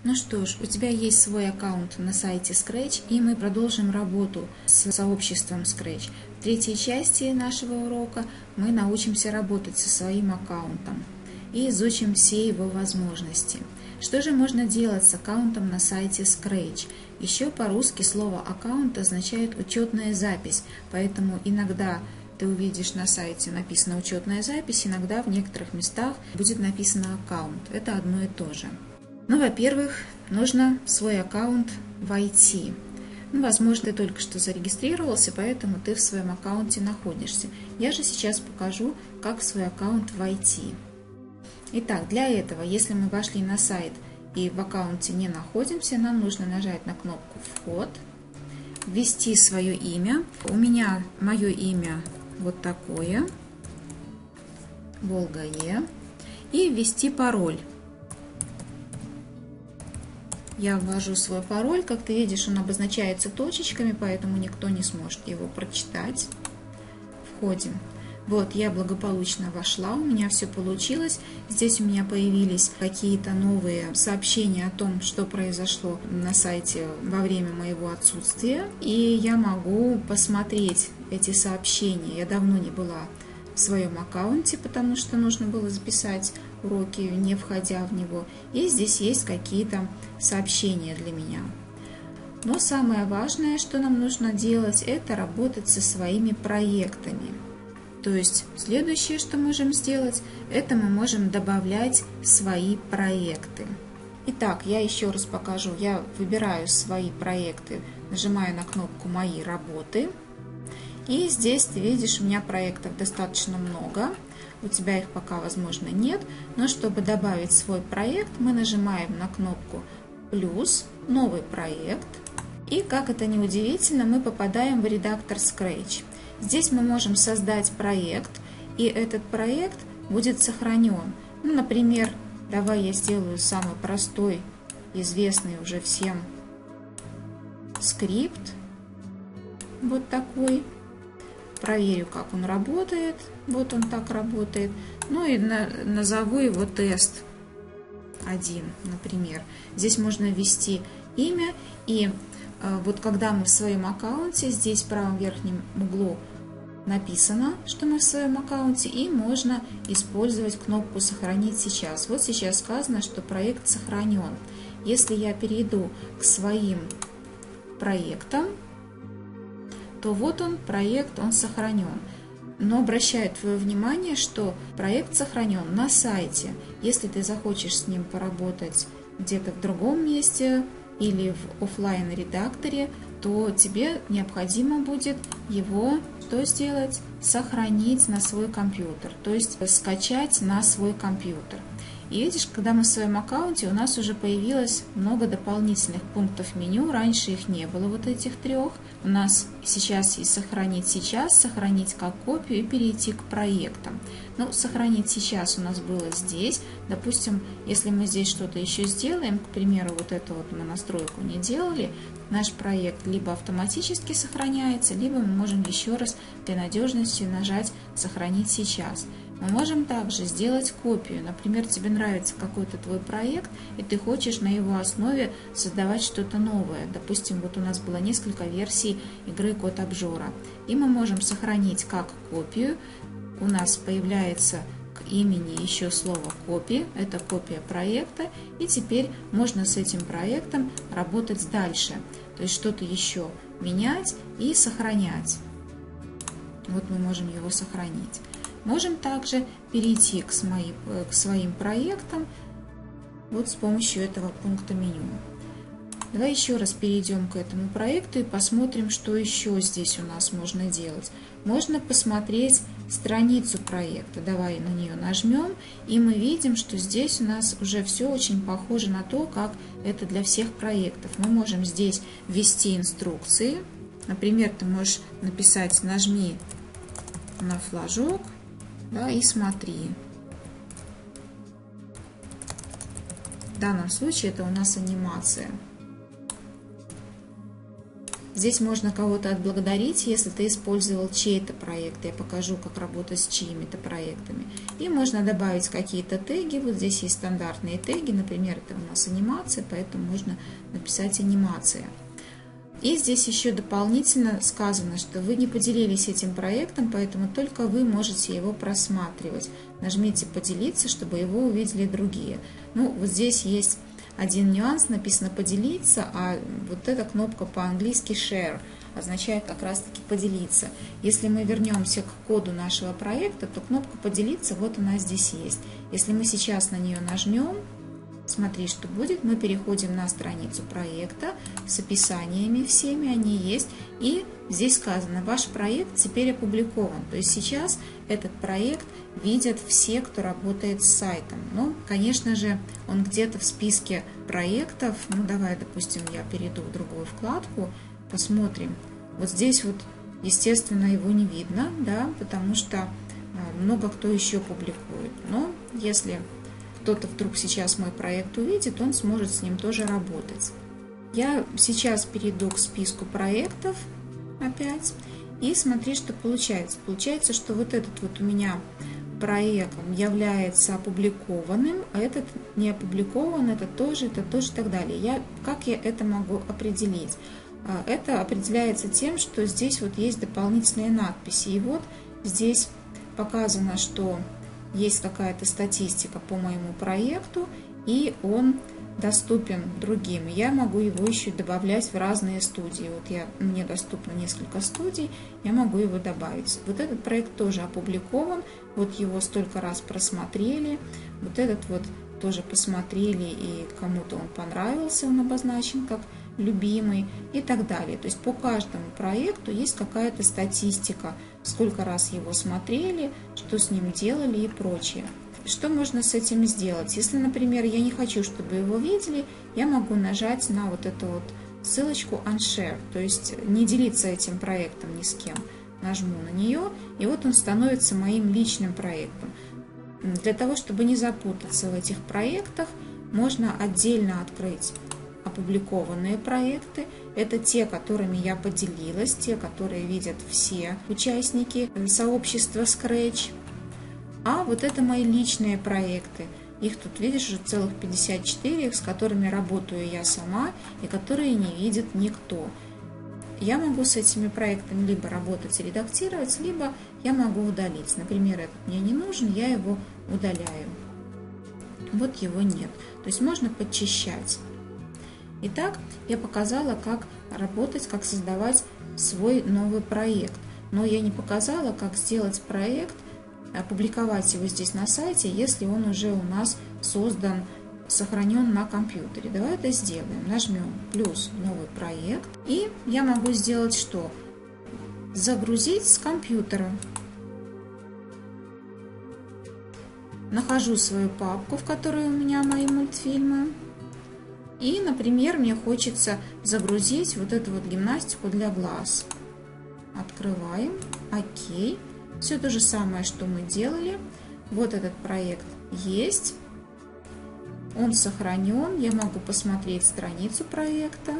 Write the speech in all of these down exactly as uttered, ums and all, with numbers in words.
Ну что ж, у тебя есть свой аккаунт на сайте Scratch, и мы продолжим работу с сообществом Scratch. В третьей части нашего урока мы научимся работать со своим аккаунтом и изучим все его возможности. Что же можно делать с аккаунтом на сайте Scratch? Еще по-русски слово «аккаунт» означает «учетная запись», поэтому иногда ты увидишь на сайте написано «учетная запись», иногда в некоторых местах будет написано «аккаунт». Это одно и то же. Ну, во-первых, нужно в свой аккаунт войти. Ну, возможно, ты только что зарегистрировался, поэтому ты в своем аккаунте находишься. Я же сейчас покажу, как в свой аккаунт войти. Итак, для этого, если мы вошли на сайт и в аккаунте не находимся, нам нужно нажать на кнопку «Вход», ввести свое имя. У меня мое имя вот такое, Волга Е, и ввести пароль. Я ввожу свой пароль, как ты видишь, он обозначается точечками, поэтому никто не сможет его прочитать. Входим. Вот, я благополучно вошла, у меня все получилось. Здесь у меня появились какие-то новые сообщения о том, что произошло на сайте во время моего отсутствия. И я могу посмотреть эти сообщения. Я давно не была в своем аккаунте, потому что нужно было записать уроки, не входя в него. И здесь есть какие-то сообщения для меня. Но самое важное, что нам нужно делать, это работать со своими проектами. То есть следующее, что можем сделать, это мы можем добавлять свои проекты. Итак, я еще раз покажу. Я выбираю свои проекты, нажимаю на кнопку «Мои работы». И здесь ты видишь, у меня проектов достаточно много. У тебя их пока, возможно, нет. Но чтобы добавить свой проект, мы нажимаем на кнопку «Плюс», «Новый проект». И, как это ни удивительно, мы попадаем в редактор Scratch. Здесь мы можем создать проект, и этот проект будет сохранен. Ну, например, давай я сделаю самый простой, известный уже всем скрипт. Вот такой. Проверю, как он работает. Вот он так работает. Ну и на, назову его тест один, например. Здесь можно ввести имя. И э, вот когда мы в своем аккаунте, здесь в правом верхнем углу написано, что мы в своем аккаунте, и можно использовать кнопку «Сохранить сейчас». Вот сейчас сказано, что проект сохранен. Если я перейду к своим проектам, то вот он, проект, он сохранен. Но обращаю твое внимание, что проект сохранен на сайте. Если ты захочешь с ним поработать где-то в другом месте или в офлайн-редакторе, то тебе необходимо будет его что сделать? Сохранить на свой компьютер, то есть скачать на свой компьютер. И видишь, когда мы в своем аккаунте, у нас уже появилось много дополнительных пунктов меню. Раньше их не было, вот этих трех. У нас сейчас есть «Сохранить сейчас», «Сохранить как копию» и «Перейти к проектам». Ну, «Сохранить сейчас» у нас было здесь. Допустим, если мы здесь что-то еще сделаем, к примеру, вот эту вот мы настройку не делали, наш проект либо автоматически сохраняется, либо мы можем еще раз для надежности нажать «Сохранить сейчас». Мы можем также сделать копию. Например, тебе нравится какой-то твой проект, и ты хочешь на его основе создавать что-то новое. Допустим, вот у нас было несколько версий игры Код Обжора. И мы можем сохранить как копию. У нас появляется к имени еще слово «копия». Это копия проекта. И теперь можно с этим проектом работать дальше. То есть что-то еще менять и сохранять. Вот мы можем его сохранить. Можем также перейти к, свои, к своим проектам вот с помощью этого пункта меню. Давай еще раз перейдем к этому проекту и посмотрим, что еще здесь у нас можно делать. Можно посмотреть страницу проекта. Давай на нее нажмем, и мы видим, что здесь у нас уже все очень похоже на то, как это для всех проектов. Мы можем здесь ввести инструкции. Например, ты можешь написать «Нажми на флажок». Да, и смотри. В данном случае это у нас анимация. Здесь можно кого-то отблагодарить, если ты использовал чей-то проект. Я покажу, как работать с чьими-то проектами. И можно добавить какие-то теги. Вот здесь есть стандартные теги. Например, это у нас анимация, поэтому можно написать анимация. И здесь еще дополнительно сказано, что вы не поделились этим проектом, поэтому только вы можете его просматривать. Нажмите «Поделиться», чтобы его увидели другие. Ну, вот здесь есть один нюанс, написано «поделиться», а вот эта кнопка по-английски «share» означает как раз-таки «поделиться». Если мы вернемся к коду нашего проекта, то кнопка «поделиться» вот она здесь есть. Если мы сейчас на нее нажмем, смотри, что будет. Мы переходим на страницу проекта с описаниями всеми, они есть. И здесь сказано, ваш проект теперь опубликован. То есть сейчас этот проект видят все, кто работает с сайтом. Но, конечно же, он где-то в списке проектов. Ну, давай, допустим, я перейду в другую вкладку, посмотрим. Вот здесь вот, естественно, его не видно, да, потому что много кто еще публикует. Но если кто-то вдруг сейчас мой проект увидит, он сможет с ним тоже работать. Я сейчас перейду к списку проектов опять и смотри, что получается. Получается, что вот этот вот у меня проект является опубликованным, а этот не опубликован, это тоже, это тоже и так далее. Я, как я это могу определить? Это определяется тем, что здесь вот есть дополнительные надписи. И вот здесь показано, что есть какая-то статистика по моему проекту, и он доступен другим. Я могу его еще добавлять в разные студии. Вот я, мне доступно несколько студий, я могу его добавить. Вот этот проект тоже опубликован, вот его столько раз просмотрели, вот этот вот тоже посмотрели, и кому-то он понравился, он обозначен как любимый и так далее. То есть по каждому проекту есть какая-то статистика, сколько раз его смотрели, что с ним делали и прочее. Что можно с этим сделать? Если, например, я не хочу, чтобы его видели, я могу нажать на вот эту вот ссылочку Unshare, то есть не делиться этим проектом ни с кем. Нажму на нее, и вот он становится моим личным проектом. Для того, чтобы не запутаться в этих проектах, можно отдельно открыть опубликованные проекты. Это те, которыми я поделилась, те, которые видят все участники сообщества Scratch. А вот это мои личные проекты. Их тут, видишь, уже целых пятьдесят четыре, с которыми работаю я сама и которые не видит никто. Я могу с этими проектами либо работать и редактировать, либо я могу удалить. Например, этот мне не нужен, я его удаляю. Вот его нет. То есть можно подчищать. Итак, я показала, как работать, как создавать свой новый проект. Но я не показала, как сделать проект, опубликовать его здесь на сайте, если он уже у нас создан, сохранен на компьютере. Давай это сделаем. Нажмем плюс новый проект. И я могу сделать что? Загрузить с компьютера. Нахожу свою папку, в которой у меня мои мультфильмы. И, например, мне хочется загрузить вот эту вот гимнастику для глаз. Открываем. Окей. Все то же самое, что мы делали. Вот этот проект есть. Он сохранен. Я могу посмотреть страницу проекта.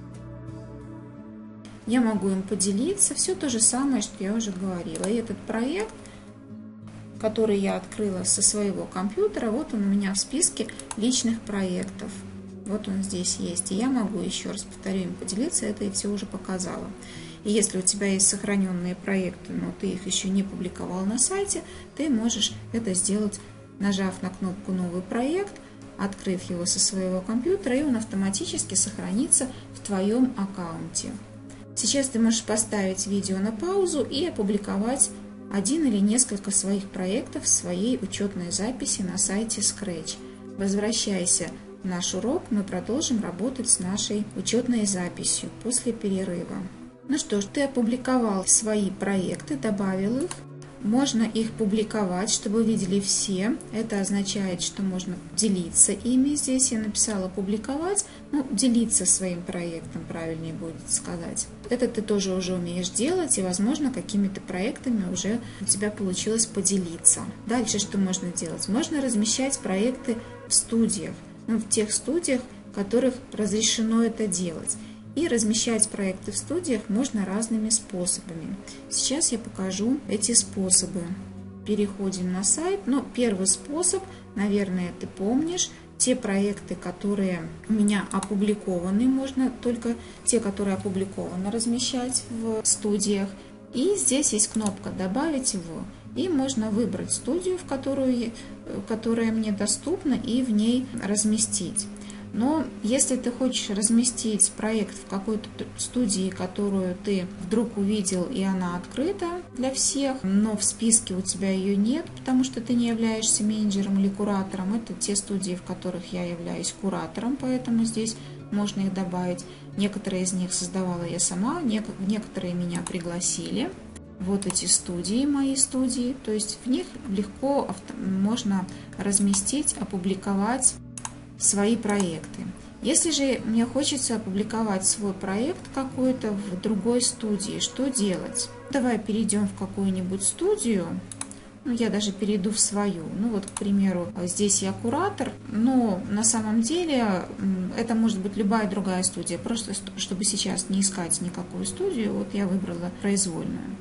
Я могу им поделиться. Все то же самое, что я уже говорила. И этот проект, который я открыла со своего компьютера, вот он у меня в списке личных проектов. Вот он здесь есть. И я могу, еще раз повторю, им поделиться. Это я все уже показала. И если у тебя есть сохраненные проекты, но ты их еще не публиковал на сайте, ты можешь это сделать, нажав на кнопку «Новый проект», открыв его со своего компьютера, и он автоматически сохранится в твоем аккаунте. Сейчас ты можешь поставить видео на паузу и опубликовать один или несколько своих проектов в своей учетной записи на сайте Scratch. Возвращайся в наш урок, мы продолжим работать с нашей учетной записью после перерыва. Ну что ж, ты опубликовал свои проекты, добавил их. Можно их публиковать, чтобы видели все. Это означает, что можно делиться ими. Здесь я написала «публиковать». Ну, делиться своим проектом, правильнее будет сказать. Это ты тоже уже умеешь делать, и, возможно, какими-то проектами уже у тебя получилось поделиться. Дальше что можно делать? Можно размещать проекты в студиях. Ну, в тех студиях, в которых разрешено это делать. И размещать проекты в студиях можно разными способами. Сейчас я покажу эти способы. Переходим на сайт. Ну, первый способ, наверное, ты помнишь. Те проекты, которые у меня опубликованы, можно только те, которые опубликованы, размещать в студиях. И здесь есть кнопка «Добавить его». И можно выбрать студию, в которую, которая мне доступна, и в ней разместить. Но если ты хочешь разместить проект в какой-то студии, которую ты вдруг увидел, и она открыта для всех, но в списке у тебя ее нет, потому что ты не являешься менеджером или куратором, это те студии, в которых я являюсь куратором, поэтому здесь можно их добавить. Некоторые из них создавала я сама, некоторые меня пригласили. Вот эти студии, мои студии, то есть в них легко можно разместить, опубликовать свои проекты. Если же мне хочется опубликовать свой проект какой-то в другой студии, что делать? Давай перейдем в какую-нибудь студию. Ну, я даже перейду в свою. Ну, вот, к примеру, здесь я куратор, но на самом деле это может быть любая другая студия. Просто чтобы сейчас не искать никакую студию, вот я выбрала произвольную.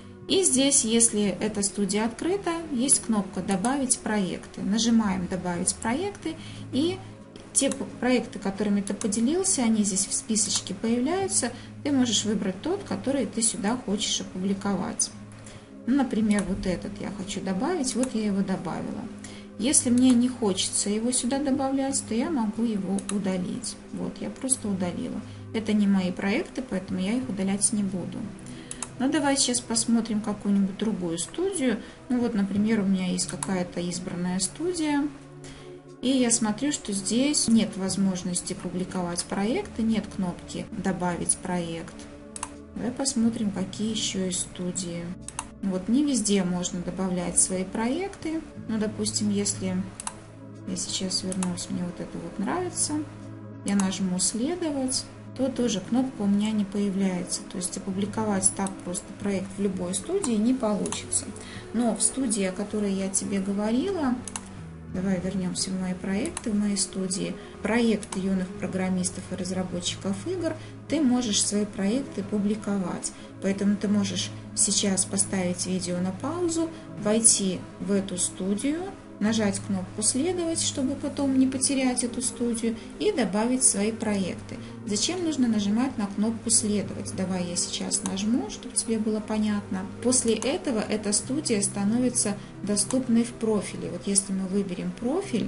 И здесь, если эта студия открыта, есть кнопка «Добавить проекты». Нажимаем «Добавить проекты», и те проекты, которыми ты поделился, они здесь в списочке появляются. Ты можешь выбрать тот, который ты сюда хочешь опубликовать. Ну, например, вот этот я хочу добавить, вот я его добавила. Если мне не хочется его сюда добавлять, то я могу его удалить. Вот, я просто удалила. Это не мои проекты, поэтому я их удалять не буду. Ну, давай сейчас посмотрим какую-нибудь другую студию. Ну, вот, например, у меня есть какая-то избранная студия. И я смотрю, что здесь нет возможности публиковать проекты, нет кнопки «Добавить проект». Давай посмотрим, какие еще есть студии. Вот не везде можно добавлять свои проекты. Ну, допустим, если я сейчас вернусь, мне вот это вот нравится, я нажму «Следовать», то тоже кнопка у меня не появляется. То есть опубликовать так просто проект в любой студии не получится. Но в студии, о которой я тебе говорила, давай вернемся в мои проекты, в моей студии, проекты юных программистов и разработчиков игр, ты можешь свои проекты публиковать. Поэтому ты можешь сейчас поставить видео на паузу, войти в эту студию, нажать кнопку «Следовать», чтобы потом не потерять эту студию, и добавить свои проекты. Зачем нужно нажимать на кнопку «Следовать»? Давай я сейчас нажму, чтобы тебе было понятно. После этого эта студия становится доступной в профиле. Вот если мы выберем профиль,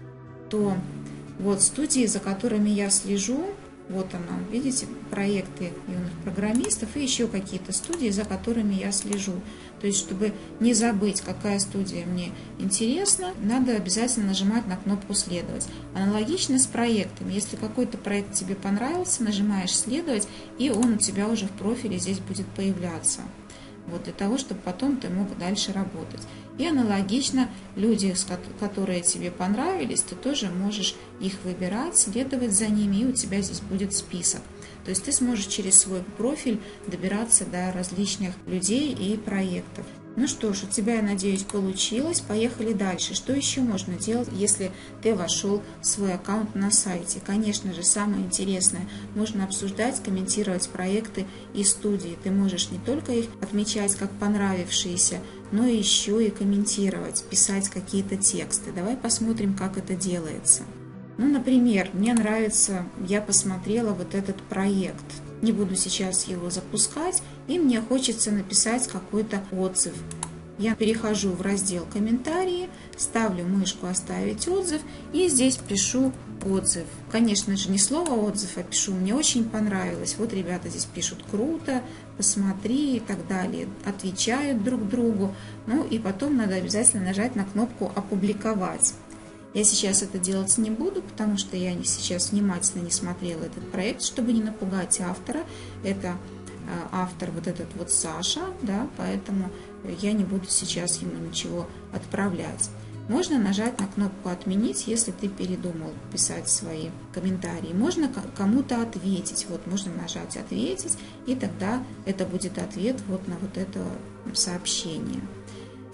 то вот студии, за которыми я слежу, вот она, видите, проекты юных программистов и еще какие-то студии, за которыми я слежу. То есть, чтобы не забыть, какая студия мне интересна, надо обязательно нажимать на кнопку «Следовать». Аналогично с проектами. Если какой-то проект тебе понравился, нажимаешь «Следовать», и он у тебя уже в профиле здесь будет появляться. Вот, для того, чтобы потом ты мог дальше работать. И аналогично, люди, которые тебе понравились, ты тоже можешь их выбирать, следовать за ними, и у тебя здесь будет список. То есть ты сможешь через свой профиль добираться до различных людей и проектов. Ну что ж, у тебя, я надеюсь, получилось. Поехали дальше. Что еще можно делать, если ты вошел в свой аккаунт на сайте? Конечно же, самое интересное, можно обсуждать, комментировать проекты и студии. Ты можешь не только их отмечать как понравившиеся, но еще и комментировать, писать какие-то тексты. Давай посмотрим, как это делается. Ну, например, мне нравится, я посмотрела вот этот проект. Не буду сейчас его запускать, и мне хочется написать какой-то отзыв. Я перехожу в раздел «Комментарии», ставлю мышку «Оставить отзыв» и здесь пишу отзыв. Конечно же, не слово «отзыв», а пишу «Мне очень понравилось». Вот ребята здесь пишут «Круто», «Посмотри» и так далее. Отвечают друг другу. Ну и потом надо обязательно нажать на кнопку «Опубликовать». Я сейчас это делать не буду, потому что я сейчас внимательно не смотрела этот проект, чтобы не напугать автора. Это автор вот этот вот Саша, да, поэтому я не буду сейчас ему ничего отправлять. Можно нажать на кнопку «Отменить», если ты передумал писать свои комментарии. Можно кому-то ответить. Вот можно нажать «Ответить», и тогда это будет ответ вот на вот это сообщение.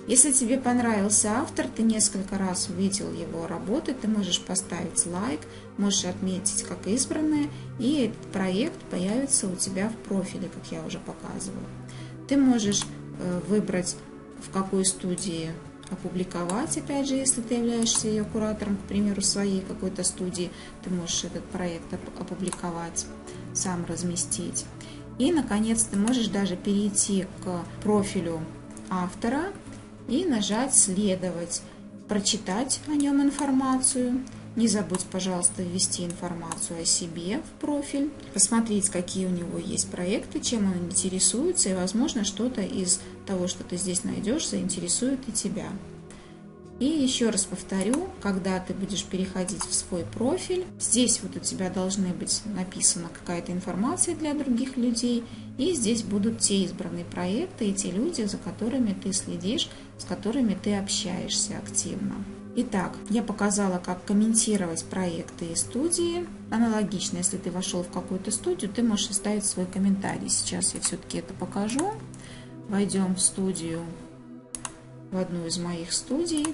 Если тебе понравился автор, ты несколько раз увидел его работы, ты можешь поставить лайк, можешь отметить как избранное, и этот проект появится у тебя в профиле, как я уже показывала. Ты можешь выбрать, в какой студии опубликовать, опять же, если ты являешься ее куратором, к примеру, своей какой-то студии, ты можешь этот проект опубликовать, сам разместить. И, наконец, ты можешь даже перейти к профилю автора и нажать «Следовать», прочитать о нем информацию. Не забудь, пожалуйста, ввести информацию о себе в профиль, посмотреть, какие у него есть проекты, чем он интересуется, и, возможно, что-то из того, что ты здесь найдешь, заинтересует и тебя. И еще раз повторю, когда ты будешь переходить в свой профиль, здесь вот у тебя должны быть написана какая-то информация для других людей, и здесь будут те избранные проекты и те люди, за которыми ты следишь, с которыми ты общаешься активно. Итак, я показала, как комментировать проекты и студии. Аналогично, если ты вошел в какую-то студию, ты можешь оставить свой комментарий. Сейчас я все-таки это покажу. Войдем в студию, в одну из моих студий.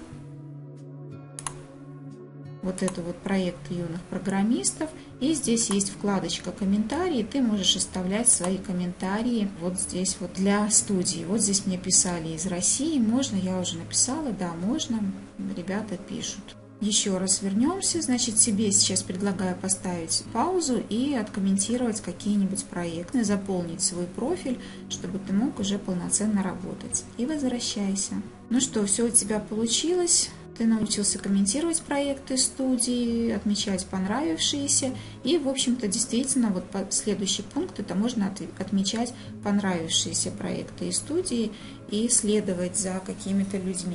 Вот это вот проект юных программистов. И здесь есть вкладочка «Комментарии». Ты можешь оставлять свои комментарии вот здесь вот для студии. Вот здесь мне писали из России. Можно? Я уже написала. Да, можно. Ребята пишут. Еще раз вернемся. Значит, себе сейчас предлагаю поставить паузу и откомментировать какие-нибудь проекты, заполнить свой профиль, чтобы ты мог уже полноценно работать. И возвращайся. Ну что, все у тебя получилось. Ты научился комментировать проекты студии, отмечать понравившиеся. И, в общем-то, действительно, вот следующий пункт, это можно отмечать понравившиеся проекты и студии и следовать за какими-то людьми.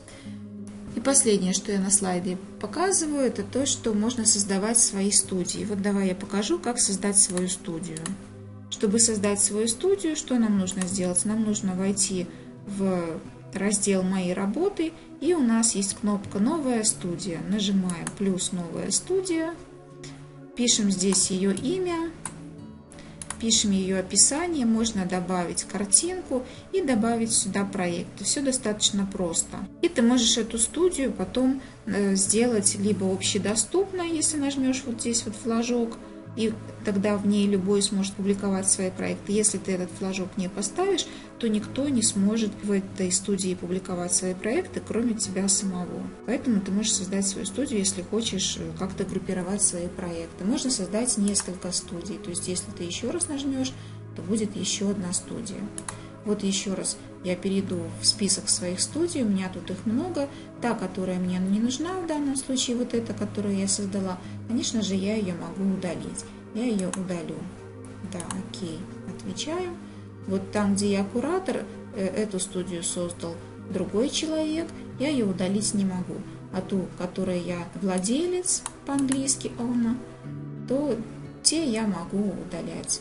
И последнее, что я на слайде показываю, это то, что можно создавать свои студии. Вот давай я покажу, как создать свою студию. Чтобы создать свою студию, что нам нужно сделать? Нам нужно войти в раздел «Мои работы», и у нас есть кнопка «Новая студия». Нажимаем плюс «Новая студия», пишем здесь ее имя, пишем ее описание, можно добавить картинку и добавить сюда проект. Все достаточно просто. И ты можешь эту студию потом сделать либо общедоступной, если нажмешь вот здесь вот флажок, и тогда в ней любой сможет публиковать свои проекты. Если ты этот флажок не поставишь, то никто не сможет в этой студии публиковать свои проекты, кроме тебя самого. Поэтому ты можешь создать свою студию, если хочешь как-то группировать свои проекты. Можно создать несколько студий. То есть, если ты еще раз нажмешь, то будет еще одна студия. Вот еще раз я перейду в список своих студий, у меня тут их много. Та, которая мне не нужна в данном случае, вот эта, которую я создала, конечно же, я ее могу удалить. Я ее удалю. Да, окей, отвечаю. Вот там, где я куратор, эту студию создал другой человек, я ее удалить не могу. А ту, которой я владелец, по-английски owner, то те я могу удалять.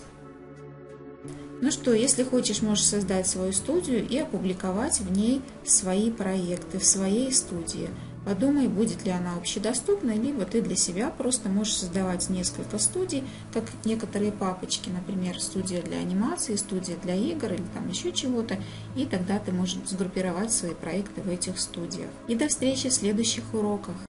Ну что, если хочешь, можешь создать свою студию и опубликовать в ней свои проекты, в своей студии. Подумай, будет ли она общедоступна, либо ты для себя просто можешь создавать несколько студий, как некоторые папочки, например, студия для анимации, студия для игр или там еще чего-то, и тогда ты можешь сгруппировать свои проекты в этих студиях. И до встречи в следующих уроках.